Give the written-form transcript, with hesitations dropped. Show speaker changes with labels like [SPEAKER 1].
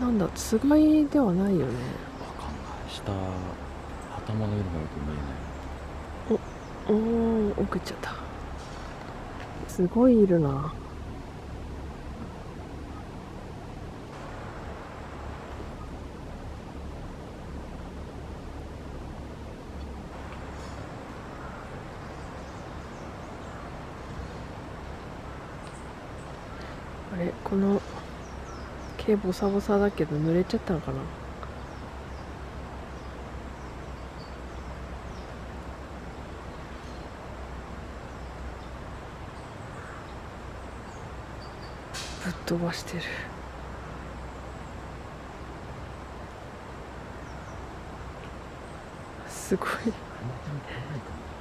[SPEAKER 1] なんだ、つがいではないよね。
[SPEAKER 2] わかんない。下、頭の色がよく見えない。
[SPEAKER 1] おお、奥行っちゃった。すごいいるな。あれ、この毛ボサボサだけど濡れちゃったのかな。ぶっ飛ばしてる。すごい。
[SPEAKER 2] あんまり怖いかも。